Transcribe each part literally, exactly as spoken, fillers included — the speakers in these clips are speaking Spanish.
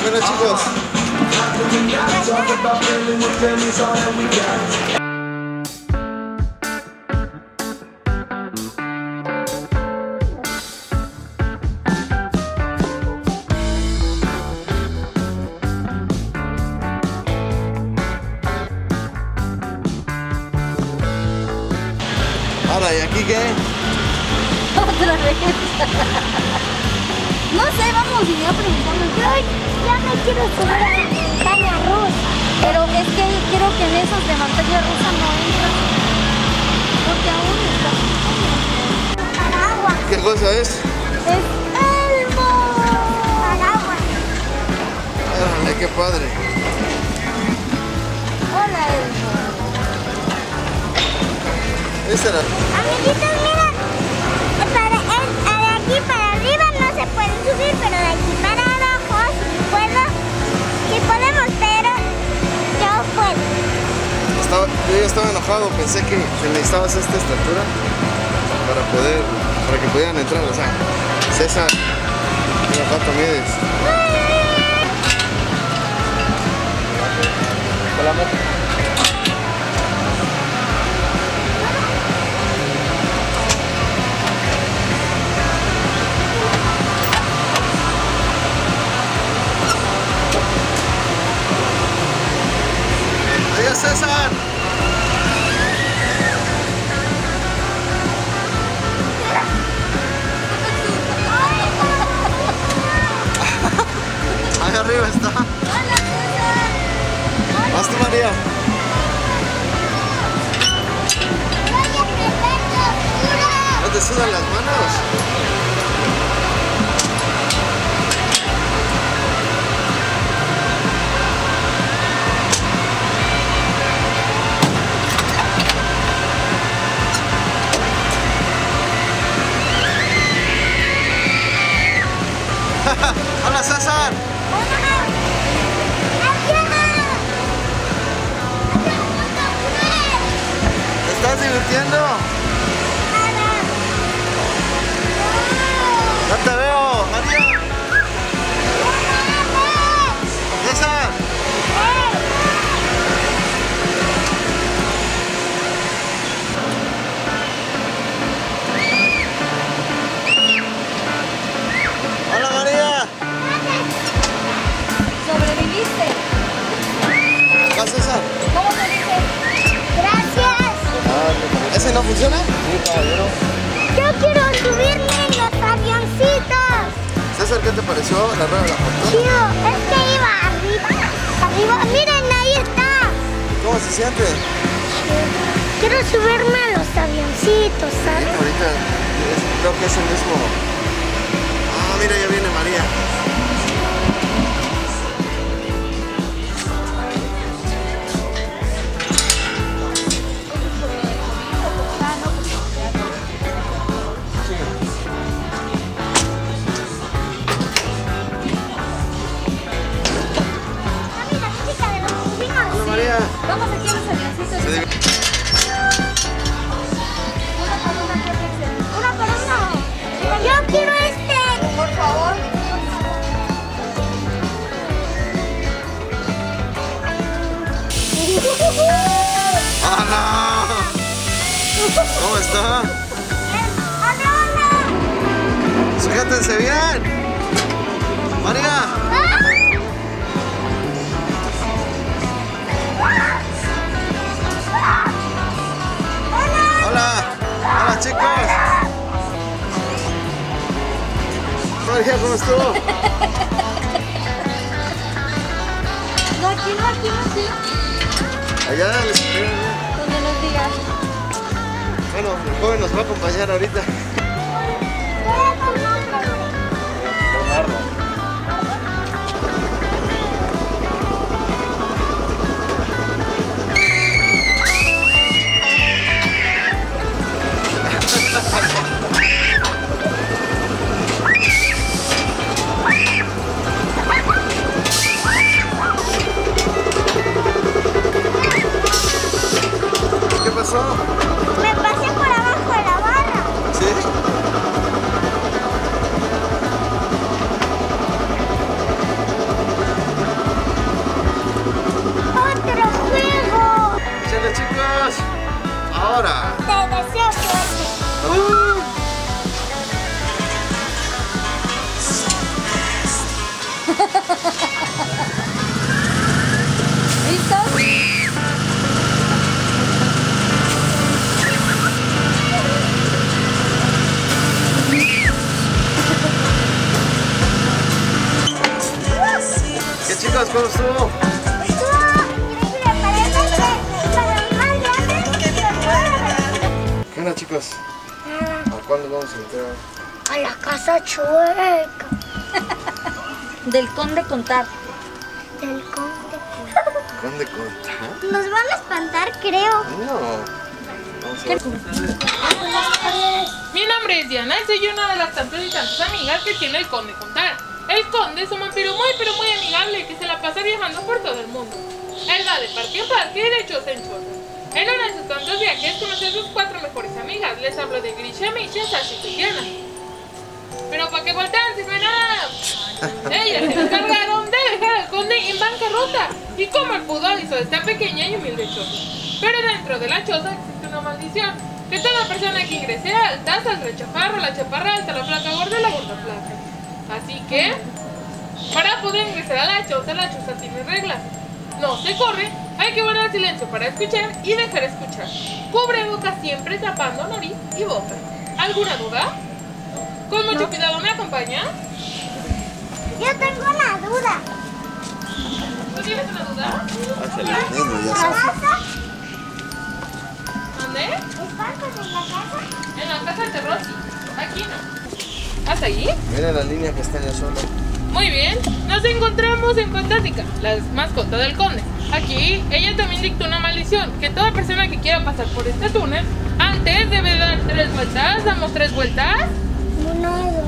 Bueno, chicos. Ahora, ¿y aquí qué? Otra vez. No sé, vamos y ya preguntamos. Yo ya me quiero subir a la montaña rusa. Pero es que creo que en esos de montaña rusa no entran. Porque aún está. Paraguas. ¿Qué cosa es? Es Elmo. Paraguas. Órale, qué padre. Hola, Elmo. Esa era. Amiguitos, miren. Para, el, de aquí para arriba no se pueden subir, pero de aquí para abajo sí puedo. Sí podemos, pero yo puedo. Estaba, yo ya estaba enojado, pensé que, que necesitabas esta estatura para poder, para que pudieran entrar. O sea, César, mira cuánto mides. Hola, moto. Adiós, César. Ahí arriba está. ¿Vas tú, María? ¿No te sudan las manos? Hola, César. ¿Te estás divirtiendo? No te veo, María. César. Hola, María. ¿Sobreviviste? ¿Va, César? ¿Cómo te dice? Gracias. ¿Ese no funciona? Sí, caballero. Yo quiero subirme en los avioncitos. César, ¿qué te pareció la rueda de la fortuna? Tío, es que iba arriba. Arriba, miren, ahí está. ¿Cómo se siente? Quiero subirme a los avioncitos, ¿sabes? Ahorita es- creo que es el mismo. Ah, mira, ya viene María. Mami, la chica de los pingüinos. Hola, María. Vamos aquí a los avioncitos. Se div- Una por una, ¿qué dicen? Una por uno. Yo quiero este. Por favor. ¡Hola! ¿Cómo está? ¡Hola, hola! Sujétense bien. María. Hola. Hola, chicos. María, ¿cómo estuvo? No, aquí no, aquí no, aquí. Allá les espero. Donde nos digas. Bueno, el joven nos va a acompañar ahorita. ¿Qué pasó? Me pasé por abajo de la barra. ¿Sí? ¿cómo estuvo? ¿Qué onda, chicos? ¿A cuándo vamos a meter? A la casa chueca. Del Conde Contar. Del Conde Contar. ¿Conde Contar? Nos van a espantar, creo. No. Vamos a ver. Mi nombre es Diana y soy una de las tantas y tantas amigas que tiene el Conde Contar. El Conde es un vampiro muy pero muy amigable que se la pasa viajando por todo el mundo. Él va de parque en parque y de choza en choza. En uno de sus tantos viajes conoció a sus cuatro mejores amigas. Les hablo de Grisha, Misha, Sashi y Diana. Pero para que voltean si no hay nada. Ellas se encargaron de dejar al Conde en bancarrota. Y como él pudo hizo esta pequeña y humilde choza. Pero dentro de la choza existe una maldición. Que toda persona que ingrese alta saldrá chaparra, la chaparra alta, la flaca gorda y la gorda flaca. Así que, para poder ingresar a la choza, la choza tiene reglas. No se corre, hay que guardar silencio para escuchar y dejar escuchar. Cubre boca siempre tapando nariz y boca. ¿Alguna duda? Con mucho cuidado, ¿me acompaña? Yo tengo una duda. ¿Tú tienes una duda? Hágale, niño, ya sabes. ¿Dónde? ¿Espantos en la casa? En la casa del terror, sí. Aquí no. ¿Hasta allí? Mira la línea que está en el suelo. Muy bien, nos encontramos en Fantástica, la mascota del Conde. Aquí, ella también dictó una maldición, que toda persona que quiera pasar por este túnel, antes debe dar tres vueltas. ¿Damos tres vueltas? Uno,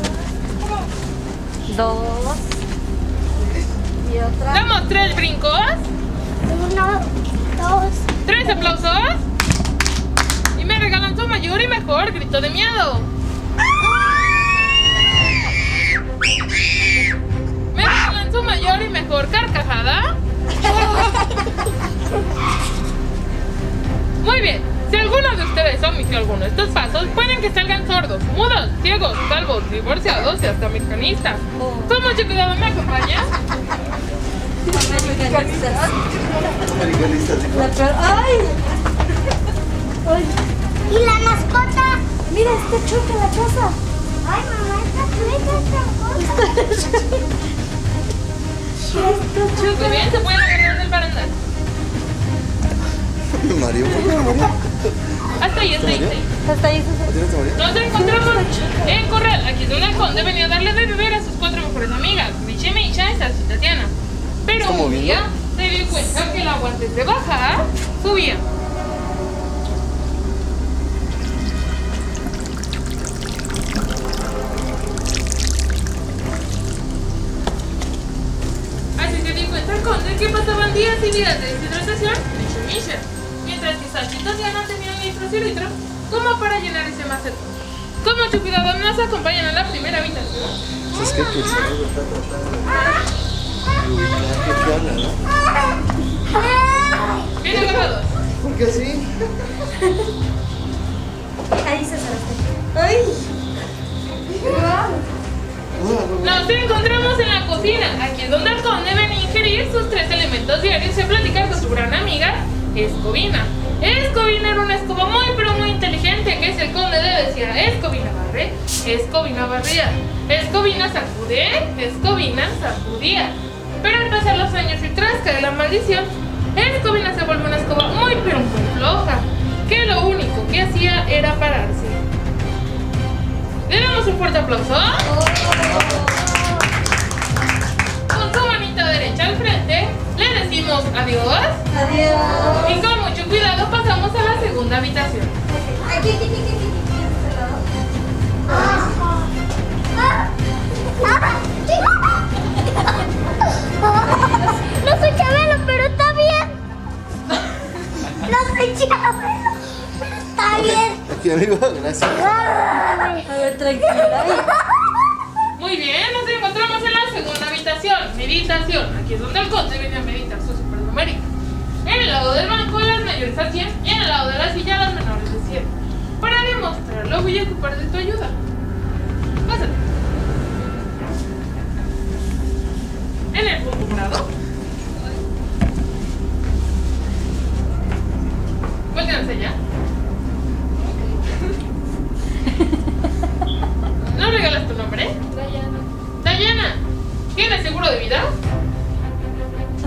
dos, Dos. Y otra. ¿Damos tres brincos? uno, dos. ¿Tres aplausos? Y me regalan su mayor y mejor grito de miedo. ¿Me regalan su mayor y mejor carcajada? Muy bien, si alguno de ustedes omitió alguno de estos pasos, pueden que salgan sordos, mudos, ciegos, calvos, divorciados y hasta mecanistas. Con mucho cuidado, ¿me acompaña? Americanistas, hijo. La peor. ¡Ay! ¡Ay! ¿Y la mascota? Mira, está chueca la casa. Ay, mamá, esta chueca, esta cosa. Muy bien, se pueden agarrar del barandal. Mario, ¿por qué Mario? Hasta ahí, hasta ahí, hasta ahí. Hasta ahí se ¿A ti no te Mario? Nos encontramos en Corral. Aquí es donde el Conde venía a darle de beber a sus cuatro mejores amigas, Michi, Misha y Sashi Tatiana. Pero ¿Está un moviendo? día se dio cuenta que el agua antes de bajar subía. Así se dio cuenta el Conde que pasaban días y días de deshidratación, Michi y Misha, mientras que Sashi y Tatiana tenían litros y litros como para llenar ese macetón. Con mucho cuidado nos acompañan a la primera habitación. Es que tu cerebro está tratando de ubicar qué habla, ¿no? Bien agarrados. ¿Por qué así? Ahí se sale. ¡Ay! Nos encontramos en la cocina. Aquí es donde el Conde venía a ingerir sus tres elementos diarios y a platicar con su gran amiga, Escobina. Escobina era una escoba muy pero muy inteligente, que si el Conde le decía Escobina barre, Escobina barría, Escobina sacude, Escobina sacudía. Pero al pasar los años y tras caer la maldición, Escobina se volvió una escoba muy pero muy floja, que lo único que hacía era pararse. Le damos un fuerte aplauso. Con su manita derecha al frente, le decimos adiós. Adiós. Y con mucho cuidado pasamos a la segunda habitación. Aquí, aquí, aquí, aquí, aquí. De este lado. Ah, ah, ah. No soy Chabelo, pero está bien. No soy Chabelo, pero está bien. Aquí, amigo, gracias. A ver, tranquila. Muy bien, nos encontramos en la segunda habitación. Meditación. Aquí es donde el Conde viene a meditar su supernumérica. En el lado del banco las mayores a cien y en el lado de la silla las menores de cien. Para demostrarlo voy a ocupar de tu ayuda. Pásate. En el punto morado. Vuélganse allá. ¿No regalas tu nombre? Dayana. Dayana. ¿Tienes seguro de vida?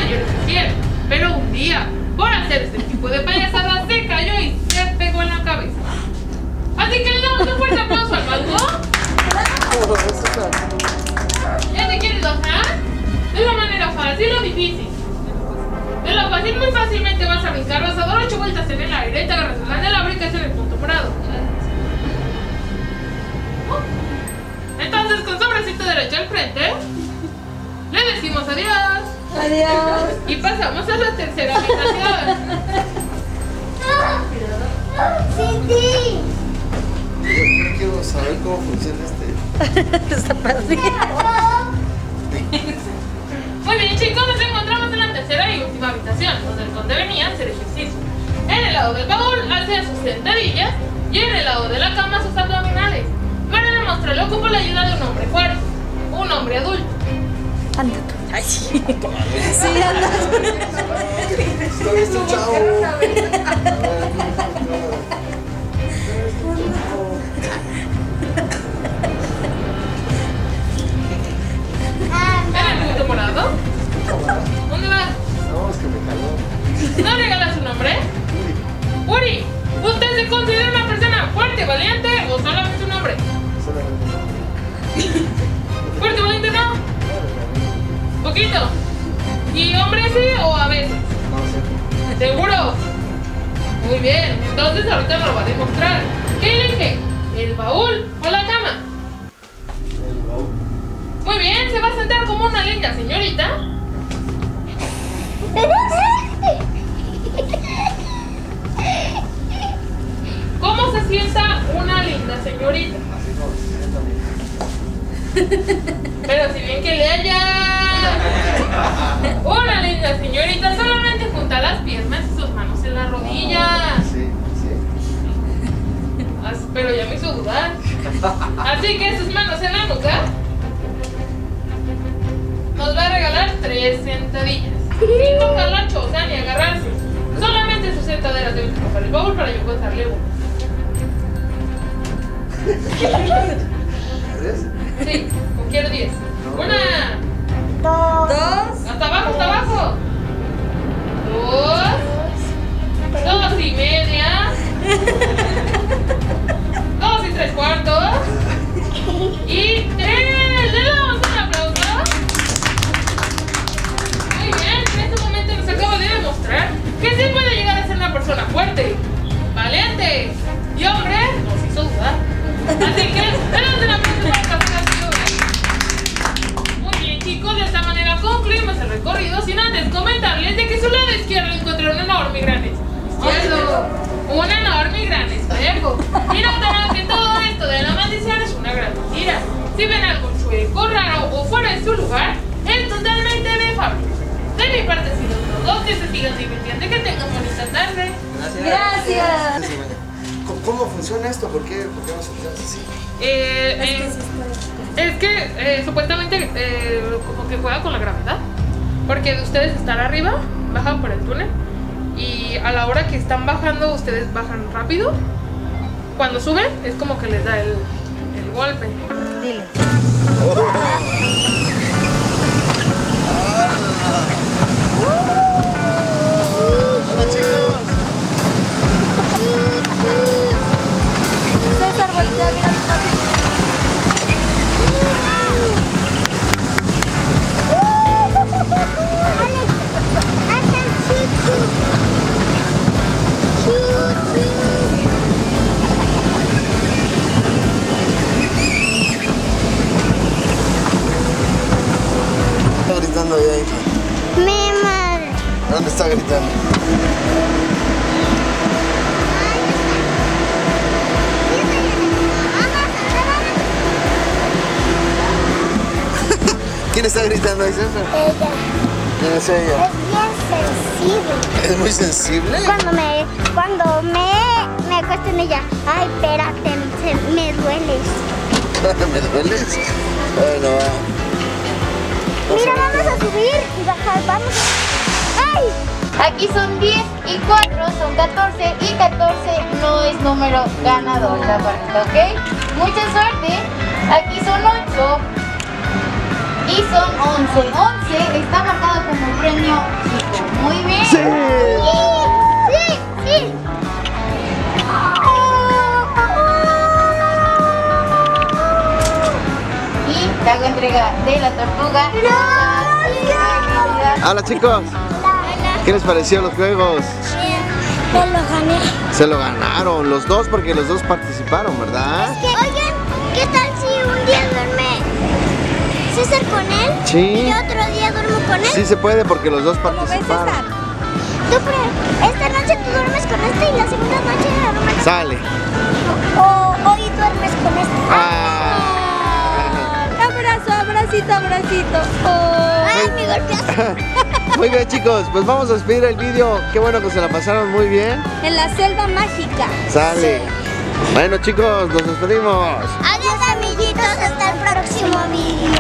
mayores que cien. Pero un día, por hacer este tipo de payasadas, se cayó y se pegó en la cabeza. Así que le damos un fuerte aplauso al mango. ¿Ya te quieres bajar? De una manera fácil o difícil. De lo fácil, muy fácilmente vas a brincar, vas a dar ocho vueltas en el aire y te agarras el de la brincas en el punto morado. Entonces, con su bracito derecho al frente, le decimos adiós. Adiós. Y pasamos a la tercera habitación. Sí, sí. Yo quiero saber cómo funciona este. Está padre. Muy bien, chicos, nos encontramos en la tercera y última habitación, donde el conde venía a hacer ejercicio. En el lado del baúl hacía sus sentadillas y en el lado de la cama sus abdominales. Para demostrarlo ocupo la ayuda de un hombre fuerte, un hombre adulto. Anda tú. Ay, sí. Sí, anda. Está visto, chavo. ¿En el punto morado? ¿Dónde va? No, es que me caló. ¿No regala su nombre? Uri, ¿usted se considera una persona fuerte, valiente o solamente un hombre? ¿Fuerte, valiente no? ¿Poquito? ¿Y hombre sí o a veces? No sé. ¿Seguro? Muy bien, entonces ahorita me lo va a demostrar. ¿Qué elige? ¿El baúl o la cama? El baúl. Muy bien, ¿se va a sentar como una linda señorita? ¿Cómo se sienta una linda señorita? Así no, se sienta bien. Pero si bien que le haya una linda señorita, solamente junta las piernas y sus manos en las rodillas. Sí, sí. As- Pero ya me hizo dudar. Así que sus manos en la nuca. Nos va a regalar tres sentadillas. Sin tocar la choza ni agarrarse. Solamente sus sentaderas deben tocar el baúl para yo contarle uno. ¿Tres? Sí, quiero diez. Una. Dos. Dos. Hasta abajo, hasta abajo. Dos. Dos y media. Dos y tres cuartos. Y tres. Le damos un aplauso. Muy bien, en este momento nos acaba de demostrar que sí puede llegar a ser una persona fuerte, valiente y hombre, nos hizo dudar. Así que, le damos un aplauso para esta ocasión. Muy bien, chicos, de esta manera concluimos el recorrido sin antes comentarles de que a su lado izquierdo encontré un enorme y gran izquierdo. Un enorme y gran espejo. Y notarán que todo esto de la maldición es una gran mentira. Si ven algo chueco, raro o fuera de su lugar, es totalmente de fábrica. De mi parte, si los dos que se sigan divirtiendo, que tengan bonita tarde. Gracias. ¿Cómo- ¿Cómo funciona esto? ¿Por qué, ¿Por qué nos sentimos así? Eh, eh, es que eh, supuestamente eh, como que juega con la gravedad. Porque de ustedes estar arriba, bajan por el túnel. Y a la hora que están bajando, ustedes bajan rápido. Cuando suben, es como que les da el, el golpe. Dile. Hola, chicos. César, voltea, mira mi papi. Está gritando ya, hija. Mi madre. ¿Dónde está gritando? ¿Quién está gritando ahí, César? Ella ¿Quién es ella? es bien sensible. ¿Es muy sensible? Cuando me, cuando me, me acuesto en ella, ay, espérate, se- me dueles. ¿Me dueles? Bueno, va. Mira, vamos a subir y bajar, vamos a... ¡Ay! Aquí son diez y cuatro son catorce y catorce no es número ganador, la parte, ¿ok? Mucha suerte. Aquí son ocho Y son once. once está marcado como premio chico. Muy bien. ¡Sí! Sí, sí. Y te hago entrega de la tortuga. Hola chicos, ¿qué les pareció los juegos? Yo lo gané. Se lo ganaron los dos porque los dos participaron, ¿verdad? Oigan, ¿qué tal si un día duerme César con él? Sí. Y otro día duermo con él. Sí se puede porque los dos participaron. Tú, pre- esta noche tú duermes con este y la segunda noche duermes. Sale. O hoy duermes con este. Ah. Abrazo, abracito, abracito. Oh. Ay, me golpeaste. Muy bien chicos, pues vamos a despedir el vídeo. Qué bueno que se la pasaron muy bien. En la selva mágica. Sale. Bueno chicos, nos despedimos. Adiós, amiguitos. Hasta el próximo video.